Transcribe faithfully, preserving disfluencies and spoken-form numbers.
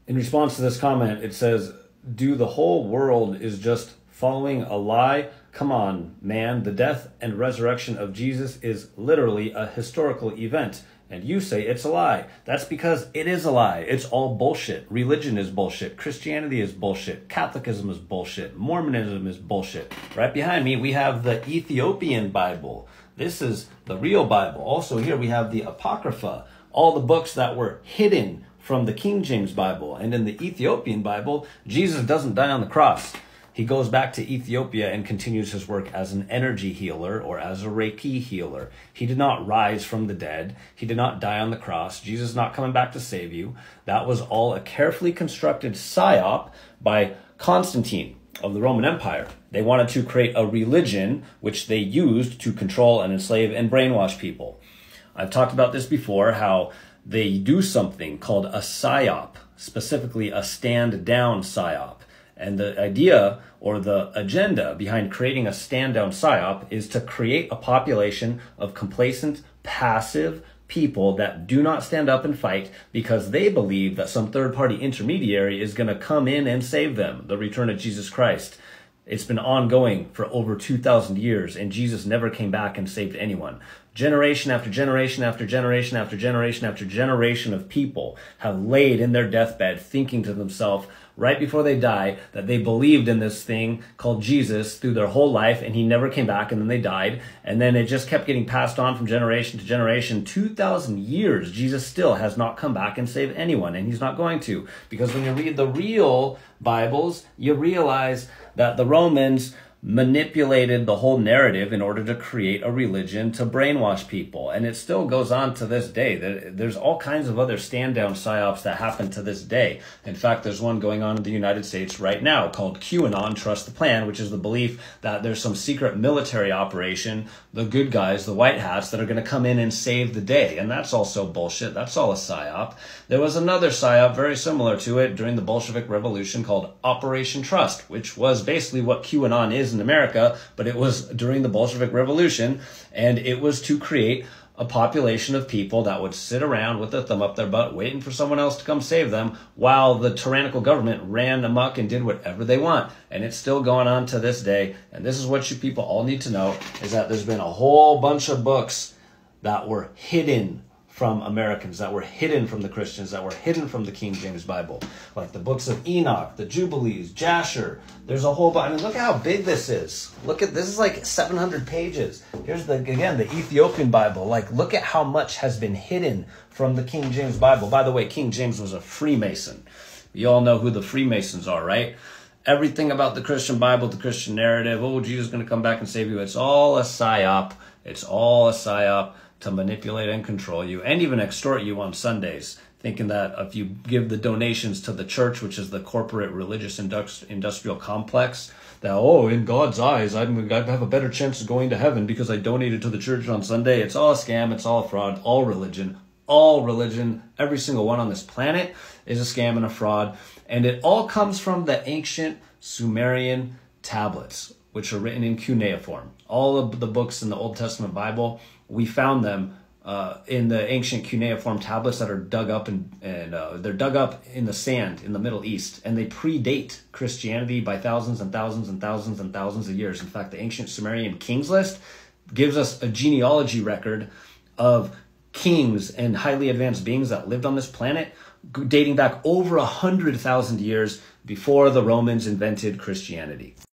In response to this comment, it says, do the whole world is just following a lie? Come on, man. The death and resurrection of Jesus is literally a historical event. And you say it's a lie. That's because it is a lie. It's all bullshit. Religion is bullshit. Christianity is bullshit. Catholicism is bullshit. Mormonism is bullshit. Right behind me, we have the Ethiopian Bible. This is the real Bible. Also here we have the Apocrypha, all the books that were hidden from the King James Bible. And in the Ethiopian Bible, Jesus doesn't die on the cross. He goes back to Ethiopia and continues his work as an energy healer or as a Reiki healer. He did not rise from the dead. He did not die on the cross. Jesus is not coming back to save you. That was all a carefully constructed psyop by Constantine of the Roman Empire. They wanted to create a religion which they used to control and enslave and brainwash people. I've talked about this before, how they do something called a psyop, specifically a stand-down psyop. And the idea or the agenda behind creating a stand-down psyop is to create a population of complacent, passive people that do not stand up and fight because they believe that some third-party intermediary is going to come in and save them, the return of Jesus Christ. It's been ongoing for over two thousand years, and Jesus never came back and saved anyone. Generation after generation after generation after generation after generation of people have laid in their deathbed thinking to themselves right before they die that they believed in this thing called Jesus through their whole life, and he never came back, and then they died. And then it just kept getting passed on from generation to generation. two thousand years, Jesus still has not come back and saved anyone, and he's not going to. Because when you read the real Bibles, you realize that the Romans manipulated the whole narrative in order to create a religion to brainwash people. And it still goes on to this day. There's all kinds of other stand-down psyops that happen to this day. In fact, there's one going on in the United States right now called QAnon, Trust the Plan, which is the belief that there's some secret military operation, the good guys, the white hats, that are going to come in and save the day. And that's also bullshit. That's all a psyop. There was another psyop very similar to it during the Bolshevik Revolution called Operation Trust, which was basically what QAnon is in America, but it was during the Bolshevik Revolution, and it was to create a population of people that would sit around with their thumb up their butt waiting for someone else to come save them while the tyrannical government ran amok and did whatever they want. And it's still going on to this day. And this is what you people all need to know, is that there's been a whole bunch of books that were hidden from Americans, that were hidden from the Christians, that were hidden from the King James Bible. Like the books of Enoch, the Jubilees, Jasher. There's a whole bunch. I mean, look at how big this is. Look at, this is like seven hundred pages. Here's the, again, the Ethiopian Bible. Like, look at how much has been hidden from the King James Bible. By the way, King James was a Freemason. You all know who the Freemasons are, right? Everything about the Christian Bible, the Christian narrative, oh, Jesus is going to come back and save you. It's all a psyop. It's all a psyop to manipulate and control you and even extort you on Sundays, thinking that if you give the donations to the church, which is the corporate religious industri- industrial complex, that, oh, in God's eyes, I'm, I have a better chance of going to heaven because I donated to the church on Sunday. It's all a scam. It's all a fraud. All religion, all religion, every single one on this planet is a scam and a fraud. And it all comes from the ancient Sumerian tablets, which are written in cuneiform. All of the books in the Old Testament Bible, we found them uh, in the ancient cuneiform tablets that are dug up and, and uh, they're dug up in the sand in the Middle East, and they predate Christianity by thousands and thousands and thousands and thousands of years. In fact, the ancient Sumerian kings list gives us a genealogy record of kings and highly advanced beings that lived on this planet dating back over a hundred thousand years before the Romans invented Christianity.